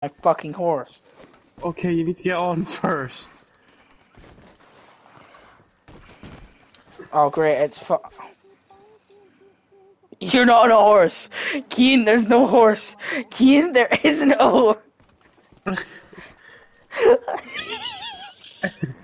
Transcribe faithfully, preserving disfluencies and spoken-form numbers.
my fucking horse. Okay, you need to get on first. Oh great, it's fu- You're not on a horse. Keen, there's no horse. Keen, there is no horse.